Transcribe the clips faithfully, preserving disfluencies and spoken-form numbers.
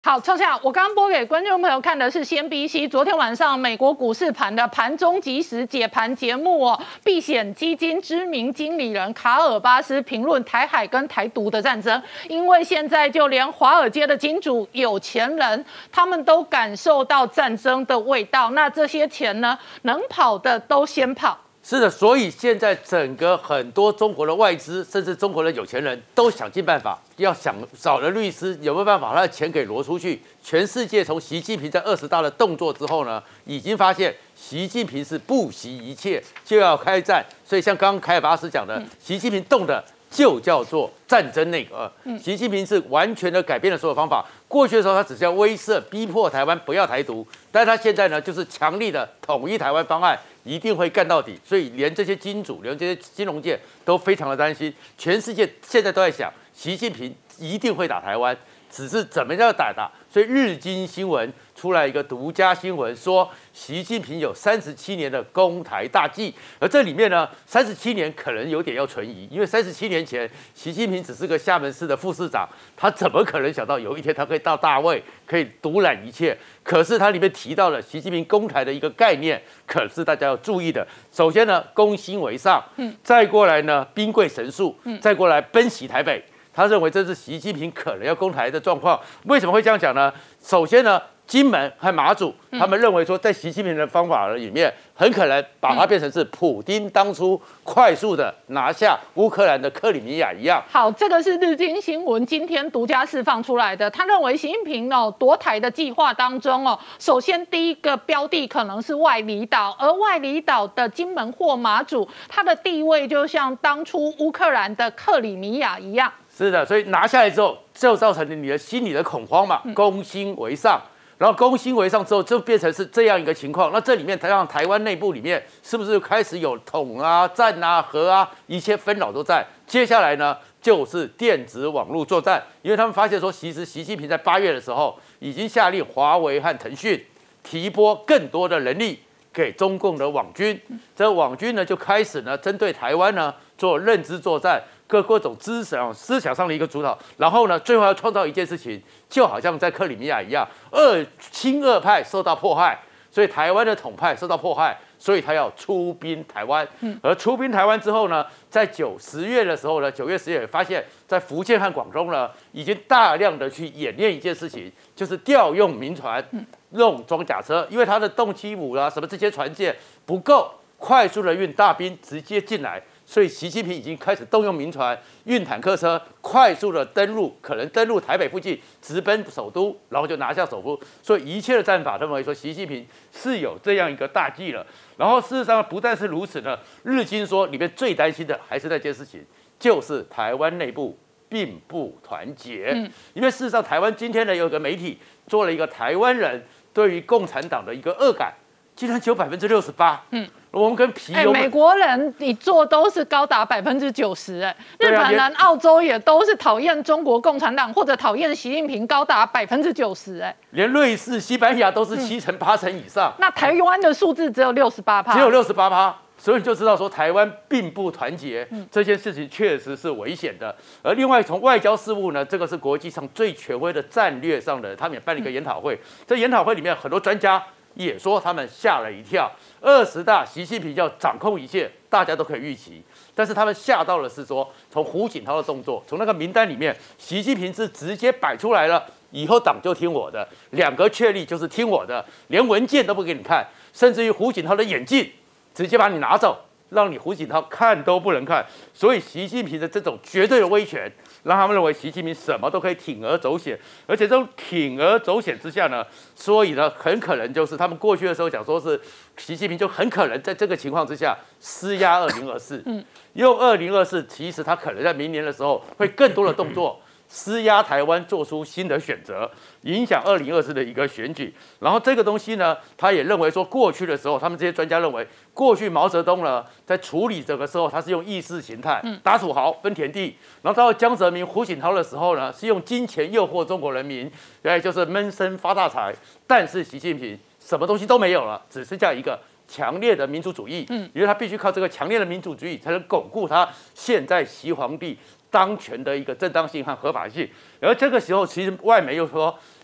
好，秋夏，我刚刚播给观众朋友看的是 C N B C 昨天晚上美国股市盘的盘中即时解盘节目哦。避险基金知名经理人卡尔巴斯评论台海跟台独的战争，因为现在就连华尔街的金主、有钱人，他们都感受到战争的味道。那这些钱呢，能跑的都先跑。 是的，所以现在整个很多中国的外资，甚至中国的有钱人都想尽办法，要想找了律师有没有办法把他的钱给挪出去。全世界从习近平在二十大的动作之后呢，已经发现习近平是不惜一切就要开战。所以像刚刚凯尔巴斯讲的，嗯、习近平动的就叫做战争内阁。嗯、习近平是完全的改变了所有方法。过去的时候，他只是要威慑、逼迫台湾不要台独，但是他现在呢，就是强力的统一台湾方案。一定会干到底，所以连这些金主、连这些金融界都非常的担心。全世界现在都在想，习近平一定会打台湾，只是怎么样打打。所以日经新闻出来一个独家新闻，说习近平有三十七年的攻台大计，而这里面呢，三十七年可能有点要存疑，因为三十七年前习近平只是个厦门市的副市长，他怎么可能想到有一天他可以到大位，可以独揽一切？可是它里面提到了习近平攻台的一个概念，可是大家要注意的。首先呢，攻心为上，嗯，再过来呢，兵贵神速，嗯，再过来奔袭台北。他认为这是习近平可能要攻台的状况。为什么会这样讲呢？首先呢，金门和马祖，他们认为说，在习近平的方法里面，很可能把它变成是普丁当初快速的拿下乌克兰的克里米亚一样。 好，这个是日经新闻今天独家释放出来的。他认为习近平哦夺台的计划当中哦，首先第一个标的可能是外离岛，而外离岛的金门或马祖，它的地位就像当初乌克兰的克里米亚一样。 是的，所以拿下来之后，就造成了你的心理的恐慌嘛，攻心为上。然后攻心为上之后，就变成是这样一个情况。那这里面，像台湾内部里面，是不是开始有统啊、战啊、和啊，一切纷扰都在？接下来呢，就是电子网络作战，因为他们发现说，其实习近平在八月的时候，已经下令华为和腾讯提拨更多的人力给中共的网军。这网军呢，就开始呢，针对台湾呢做认知作战。各各种思想思想上的一个主导，然后呢，最后要创造一件事情，就好像在克里米亚一样，二亲俄派受到迫害，所以台湾的统派受到迫害，所以他要出兵台湾。嗯，而出兵台湾之后呢，在九十月的时候呢，九月十月发现，在福建和广东呢，已经大量的去演练一件事情，就是调用民船，用装甲车，因为它的动七五啊什么这些船舰不够快速的运大兵直接进来。所以习近平已经开始动用民船、运坦克车，快速的登陆，可能登陆台北附近，直奔首都，然后就拿下首都。所以一切的战法，认为说习近平是有这样一个大计了。然后事实上不但是如此呢，日经说里面最担心的还是那件事情，就是台湾内部并不团结。嗯，因为事实上台湾今天呢有一个媒体做了一个台湾人对于共产党的一个恶感，竟然只有百分之六十八。嗯。我们跟皮，哎、 欸，美国人你做都是高达百分之九十，哎，日本人、澳洲也都是讨厌中国共产党或者讨厌习近平高达百分之九十，哎， 连瑞士、西班牙都是七成、八成以上。 那台湾的数字只有六十八趴， 只有六十八趴，所以你就知道说台湾并不团结，嗯、这件事情确实是危险的。而另外从外交事务呢，这个是国际上最权威的战略上的，他们也办了一个研讨会，在、嗯、研讨会里面很多专家。也说他们吓了一跳，二十大习近平要掌控一切，大家都可以预期。但是他们吓到的是说，从胡锦涛的动作，从那个名单里面，习近平是直接摆出来了，以后党就听我的，两个确立就是听我的，连文件都不给你看，甚至于胡锦涛的眼镜直接把你拿走，让你胡锦涛看都不能看。所以习近平的这种绝对的威权。让他们认为习近平什么都可以铤而走险，而且这种铤而走险之下呢，所以呢，很可能就是他们过去的时候讲说是习近平就很可能在这个情况之下施压二零二四，嗯，用二零二四，其实他可能在明年的时候会更多的动作。施压台湾做出新的选择，影响二零二四的一个选举。然后这个东西呢，他也认为说，过去的时候，他们这些专家认为，过去毛泽东呢在处理这个时候，他是用意识形态打土豪分田地，然后到江泽民、胡锦涛的时候呢，是用金钱诱惑中国人民，哎，就是闷声发大财。但是习近平什么东西都没有了，只剩下一个强烈的民主主义，嗯，因为他必须靠这个强烈的民主主义才能巩固他现在习皇帝当权的一个正当性和合法性。而这个时候，其实外媒又说，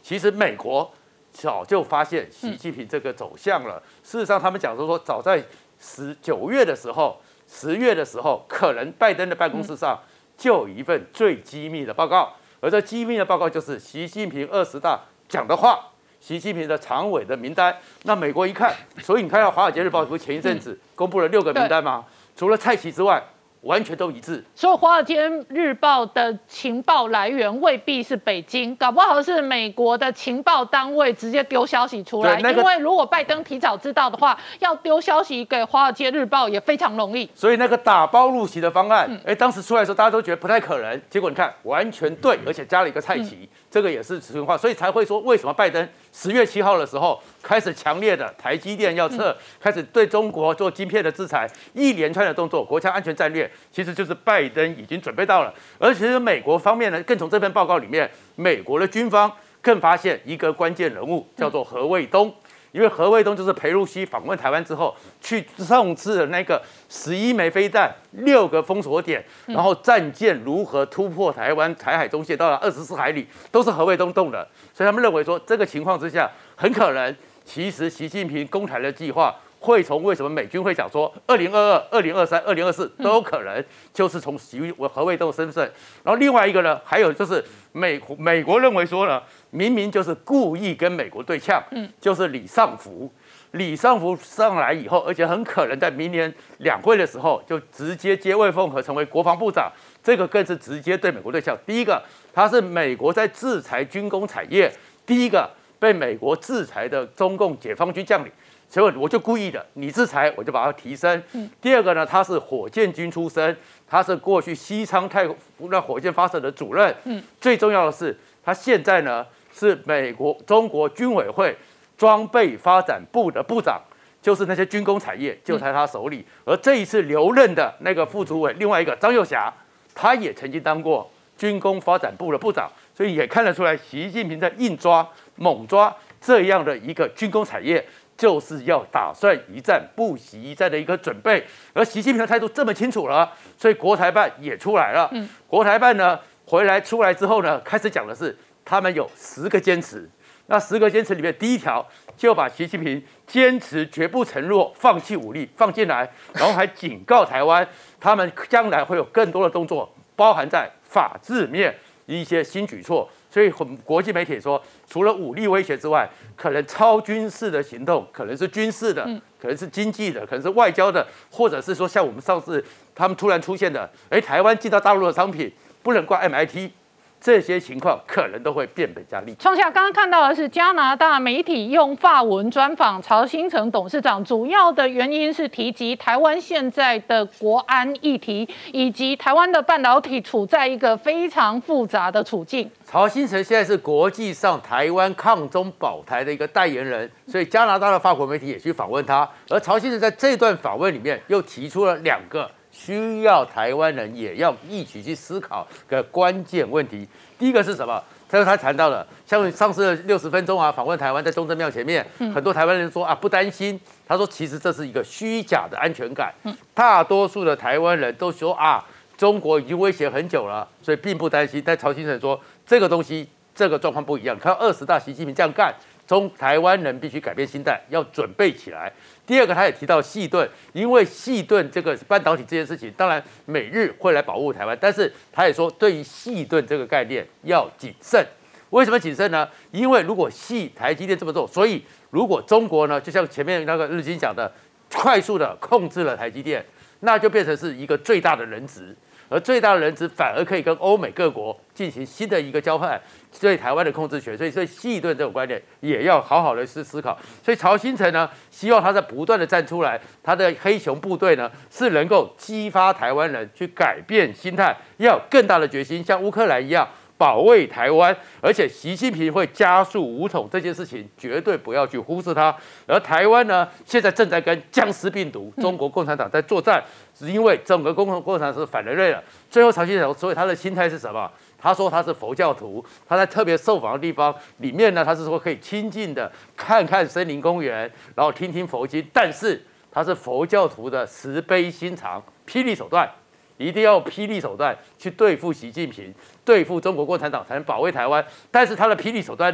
其实美国早就发现习近平这个走向了。事实上，他们讲说说，早在十九月的时候、十月的时候，可能拜登的办公室上就有一份最机密的报告，而这机密的报告就是习近平二十大讲的话。习近平的常委的名单，那美国一看，所以你看到《华尔街日报》不是前一阵子公布了六个名单吗？除了蔡奇之外，完全都一致。 所以《华尔街日报》的情报来源未必是北京，搞不好是美国的情报单位直接丢消息出来。那個、因为如果拜登提早知道的话，要丢消息给《华尔街日报》也非常容易。 所以那个打包入席的方案，哎、嗯，当时出来的时候，大家都觉得不太可能。结果你看，完全对，而且加了一个蔡奇。嗯，这个也是实话，所以才会说为什么拜登十月七号的时候开始强烈的台积电要撤，嗯、开始对中国做晶片的制裁，一连串的动作，国家安全战略其实就是拜登已经准备到了。而其实美国方面呢，更从这份报告里面，美国的军方更发现一个关键人物叫做何卫东。因为何卫东就是裴洛西访问台湾之后，去控制了那个十一枚飞弹、六个封锁点，然后战舰如何突破台湾台海中线到了二十四海里，都是何卫东动的。所以他们认为说，这个情况之下，很可能其实习近平攻台的计划会从为什么美军会讲说二零二二、二零二三、二零二四都有可能，就是从习何卫东的身份。然后另外一个呢，还有就是美美国认为说呢。明明就是故意跟美国对呛，嗯，就是李尚福，李尚福上来以后，而且很可能在明年两会的时候就直接接魏凤和成为国防部长，这个更是直接对美国对呛。第一个，他是美国在制裁军工产业，第一个被美国制裁的中共解放军将领，所以我就故意的，你制裁我就把它提升。嗯、第二个呢，他是火箭军出身，他是过去西昌太那火箭发射的主任，嗯，最重要的是他现在呢。是美国中国军委会装备发展部的部长，就是那些军工产业就在他手里。而这一次留任的那个副主委，另外一个张又侠，他也曾经当过军工发展部的部长，所以也看得出来，习近平在硬抓、猛抓这样的一个军工产业，就是要打算一战不惜一战的一个准备。而习近平的态度这么清楚了，所以国台办也出来了。嗯、国台办呢回来出来之后呢，开始讲的是。他们有十个坚持，那十个坚持里面，第一条就把习近平坚持绝不承诺放弃武力放进来，然后还警告台湾，他们将来会有更多的动作，包含在法治面一些新举措。所以国际媒体说，除了武力威胁之外，可能超军事的行动，可能是军事的，可能是经济的，可能是外交的，或者是说像我们上次他们突然出现的，哎，台湾进到大陆的商品不能挂 M I T。这些情况可能都会变本加厉。 创下刚刚看到的是加拿大媒体用法文专访曹兴诚董事长，主要的原因是提及台湾现在的国安议题，以及台湾的半导体处在一个非常复杂的处境。 曹兴诚现在是国际上台湾抗中保台的一个代言人，所以加拿大的法国媒体也去访问他。而曹兴诚在这段访问里面又提出了两个。需要台湾人也要一起去思考的关键问题。第一个是什么？这是他谈到的，像上次的六十分钟啊，访问台湾，在中正庙前面，嗯、很多台湾人说啊不担心。他说其实这是一个虚假的安全感。嗯、大多数的台湾人都说啊，中国已经威胁很久了，所以并不担心。但曹先生说这个东西，这个状况不一样。看到二十大习近平这样干。中台湾人必须改变心态，要准备起来。第二个，他也提到细盾，因为细盾这个半导体这件事情，当然美日会来保护台湾，但是他也说，对于细盾这个概念要谨慎。为什么谨慎呢？因为如果细台积电这么做，所以如果中国呢，就像前面那个日经讲的，快速的控制了台积电，那就变成是一个最大的人质。而最大的人质反而可以跟欧美各国进行新的一个交换，对台湾的控制权，所以对细盾这种观念也要好好的思思考。所以曹兴诚呢，希望他在不断的站出来，他的黑熊部队呢是能够激发台湾人去改变心态，要有更大的决心，像乌克兰一样。保卫台湾，而且习近平会加速武统这件事情，绝对不要去忽视它。而台湾呢，现在正在跟僵尸病毒中国共产党在作战，是因为整个共共共产党是反人类了。最后，曹兴诚所以他的心态是什么？他说他是佛教徒，他在特别受访的地方里面呢，他是说可以亲近的看看森林公园，然后听听佛经，但是他是佛教徒的慈悲心肠，霹雳手段。一定要霹雳手段去对付习近平，对付中国共产党，才能保卫台湾。但是他的霹雳手段呢，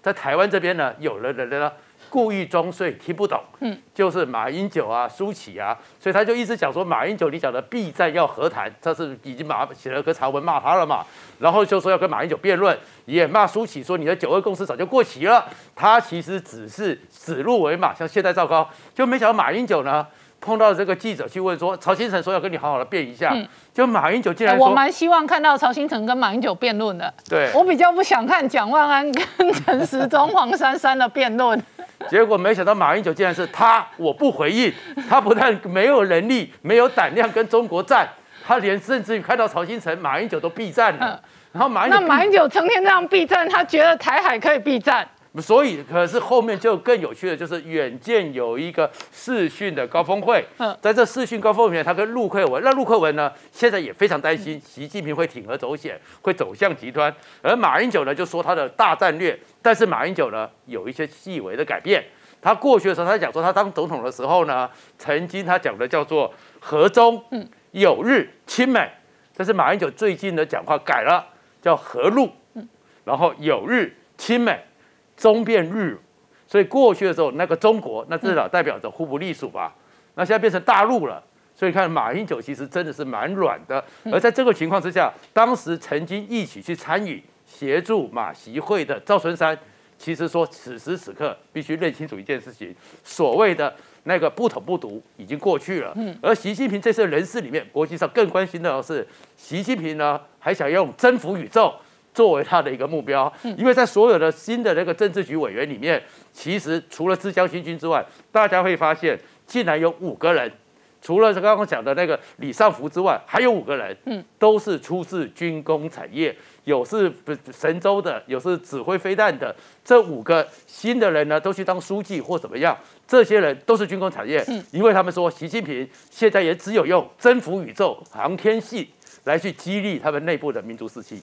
在台湾这边呢，有的人呢故意装睡听不懂，嗯，就是马英九啊、苏起啊，所以他就一直讲说马英九你讲的避战要和谈，他是已经马写了个长文骂他了嘛，然后就说要跟马英九辩论，也骂苏起说你的九二共识早就过期了，他其实只是指鹿为马，像现在赵高，就没想到马英九呢。碰到这个记者去问说，曹新成说要跟你好好的辩一下，嗯、就马英九竟然说， 我蛮希望看到曹新成跟马英九辩论的。 对， 我比较不想看蒋万安跟陈时中、黄珊珊的辩论。 结果没想到马英九竟然是他，我不回应，他不但没有能力、没有胆量跟中国战，他连甚至于看到曹新成、马英九都避战了。嗯、然后马英九那马英九成天这样避战，他觉得台海可以避战。 所以，可是后面就更有趣的，就是远见有一个视讯的高峰会，在这视讯高峰会里面，他跟陆克文，那陆克文呢，现在也非常担心习近平会铤而走险，会走向极端，而马英九呢就说他的大战略，但是马英九呢有一些细微的改变。他过去的时候，他讲说他当总统的时候呢，曾经他讲的叫做和中、友日、亲美，但是马英九最近的讲话改了，叫和陆，然后友日、亲美。中变日，所以过去的时候，那个中国，那至少代表着互不隶属吧。那现在变成大陆了，所以看马英九其实真的是蛮软的。而在这个情况之下，当时曾经一起去参与协助马习会的赵春山，其实说此时此刻必须认清楚一件事情：所谓的那个不统不独已经过去了。而习近平这次人事里面，国际上更关心的是，习近平呢还想用征服宇宙。作为他的一个目标，因为在所有的新的那个政治局委员里面，其实除了自江新军之外，大家会发现竟然有五个人，除了刚刚讲的那个李尚福之外，还有五个人，嗯，都是出自军工产业，有是神舟的，有是指挥飞弹的。这五个新的人呢，都去当书记或怎么样，这些人都是军工产业，嗯，因为他们说习近平现在也只有用征服宇宙、航天系来去激励他们内部的民族士气。